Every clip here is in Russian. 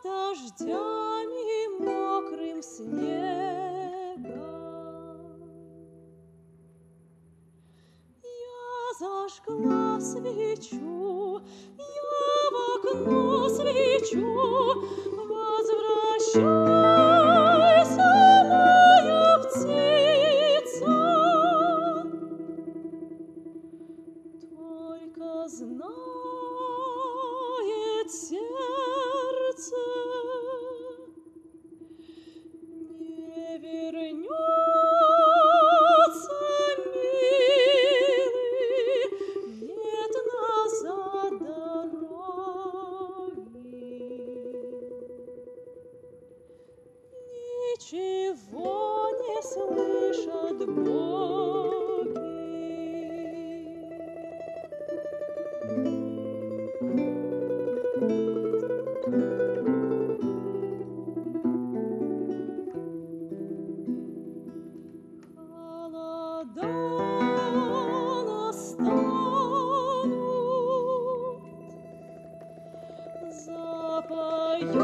дождями мокрым снегом. Я зажгла свечу, я в окно свечу, возвращайся, моя птица. Только знает сердце, не вернется, милый, нет назад дороги. Ничего не слышат боги. Холода настанут, запоют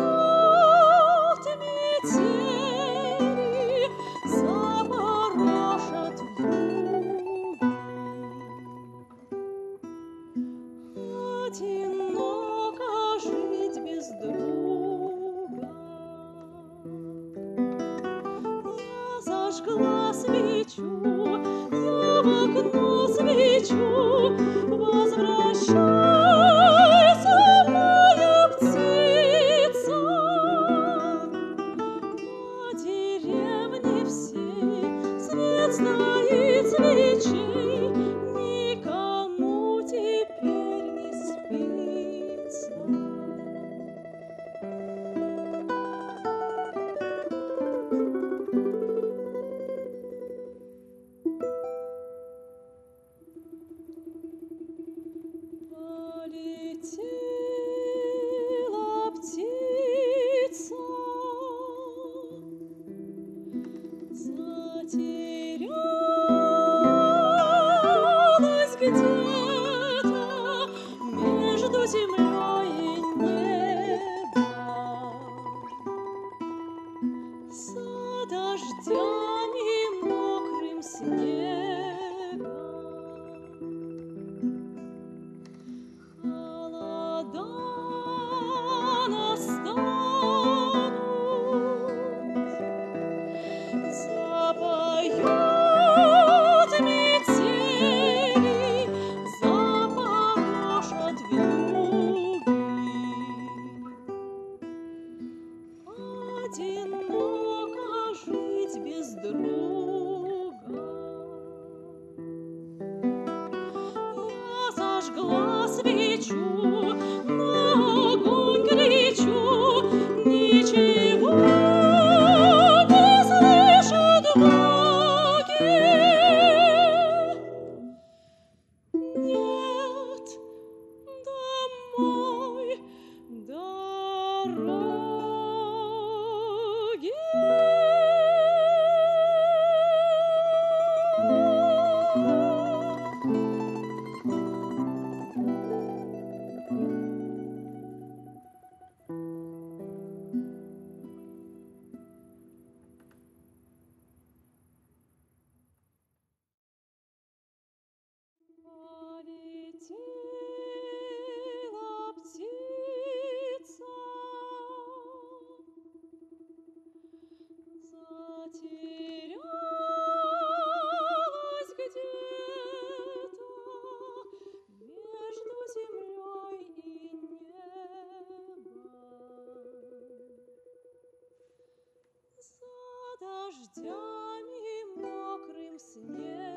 метели, запорошат вьюги. Одиноко жить без друга. Я зажгла свечу, я в окно свечу, возвращайся, моя птица. По деревне всей свет стоит свечей, никому теперь не спится. Полетела птица, затерялась где-то между землей и небом. За дождями мокрым снегом. Холода настанут, запоют метели, запорошат вьюги. Одиноко жить без друга. Я зажгла свечу, на огонь кричу, ничего не слышат боги. Нет домой дороги. Полетела птица, затерялась где-то между землей и небом. За дождями мокрым снегом.